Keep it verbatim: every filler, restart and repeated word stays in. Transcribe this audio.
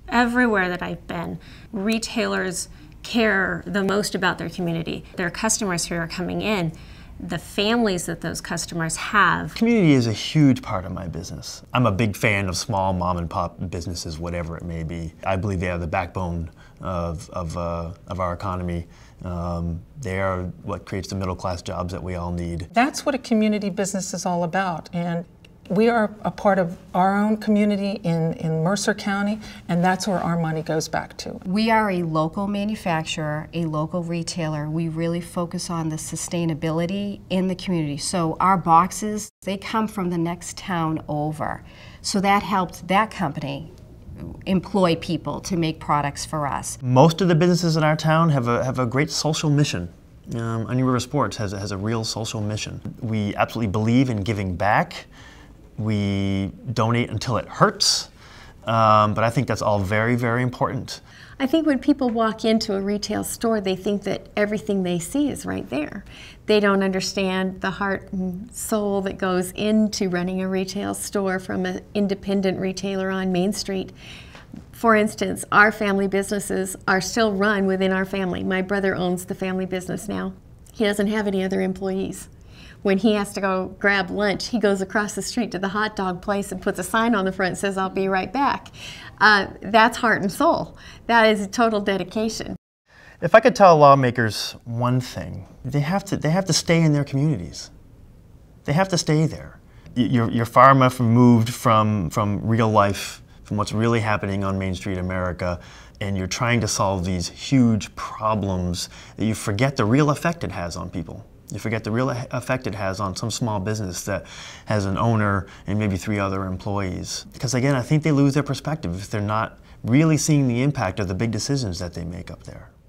Everywhere that I've been, retailers care the most about their community. Their customers who are coming in, the families that those customers have. Community is a huge part of my business. I'm a big fan of small mom and pop businesses, whatever it may be. I believe they are the backbone of, of, uh, of our economy. Um, they are what creates the middle class jobs that we all need. That's what a community business is all about. And we are a part of our own community in, in Mercer County, and that's where our money goes back to. We are a local manufacturer, a local retailer. We really focus on the sustainability in the community. So our boxes, they come from the next town over. So that helped that company employ people to make products for us. Most of the businesses in our town have a, have a great social mission. Um, Onion River Sports has, has a real social mission. We absolutely believe in giving back. We donate until it hurts, um, but I think that's all very, very important. I think when people walk into a retail store, they think that everything they see is right there. They don't understand the heart and soul that goes into running a retail store from an independent retailer on Main Street. For instance, our family businesses are still run within our family. My brother owns the family business now. He doesn't have any other employees. When he has to go grab lunch, he goes across the street to the hot dog place and puts a sign on the front that says, "I'll be right back." Uh, that's heart and soul. That is a total dedication. If I could tell lawmakers one thing, they have to, they have to stay in their communities. They have to stay there. You're, you're far enough removed from, from real life, from what's really happening on Main Street America, and you're trying to solve these huge problems that you forget the real effect it has on people. You forget the real effect it has on some small business that has an owner and maybe three other employees. Because again, I think they lose their perspective if they're not really seeing the impact of the big decisions that they make up there.